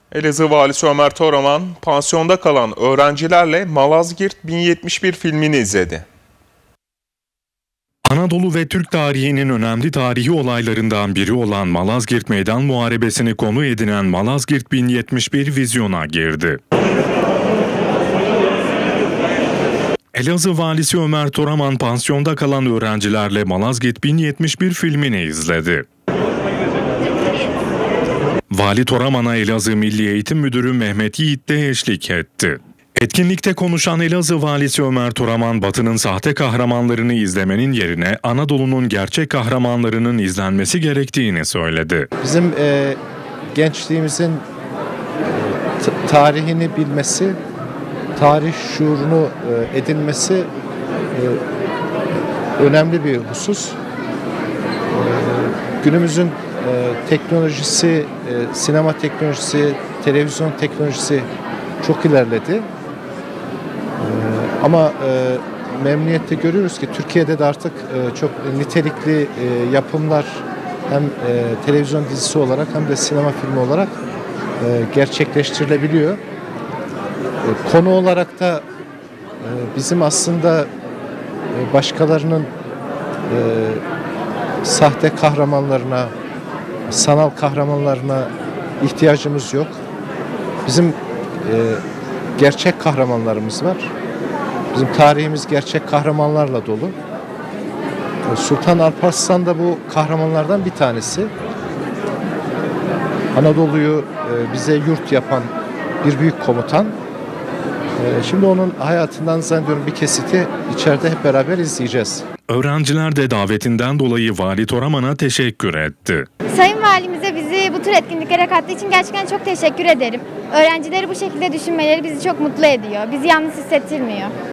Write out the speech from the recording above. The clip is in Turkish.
Elazığ Valisi Ömer Toraman, pansiyonda kalan öğrencilerle Malazgirt 1071 filmini izledi. Anadolu ve Türk tarihinin önemli tarihi olaylarından biri olan Malazgirt Meydan Muharebesi'ni konu edinen Malazgirt 1071 vizyona girdi. Elazığ Valisi Ömer Toraman pansiyonda kalan öğrencilerle Malazgirt 1071 filmini izledi. Vali Toraman'a Elazığ Milli Eğitim Müdürü Mehmet Yiğit de eşlik etti. Etkinlikte konuşan Elazığ Valisi Ömer Toraman, Batı'nın sahte kahramanlarını izlemenin yerine Anadolu'nun gerçek kahramanlarının izlenmesi gerektiğini söyledi. Bizim gençliğimizin tarihini bilmesi, tarih şuurunu edinmesi önemli bir husus. Günümüzün teknolojisi, sinema teknolojisi, televizyon teknolojisi çok ilerledi. Ama memnuniyetle görüyoruz ki Türkiye'de de artık çok nitelikli yapımlar hem televizyon dizisi olarak hem de sinema filmi olarak gerçekleştirilebiliyor. Konu olarak da bizim aslında başkalarının sahte kahramanlarına, sanal kahramanlarına ihtiyacımız yok. Bizim gerçek kahramanlarımız var. Bizim tarihimiz gerçek kahramanlarla dolu. Sultan Alparslan da bu kahramanlardan bir tanesi. Anadolu'yu bize yurt yapan bir büyük komutan. Şimdi onun hayatından zannediyorum bir kesiti içeride hep beraber izleyeceğiz. Öğrenciler de davetinden dolayı Vali Toraman'a teşekkür etti. Sayın Valimize bizi bu tür etkinliklere kattığı için gerçekten çok teşekkür ederim. Öğrencileri bu şekilde düşünmeleri bizi çok mutlu ediyor. Bizi yalnız hissettirmiyor.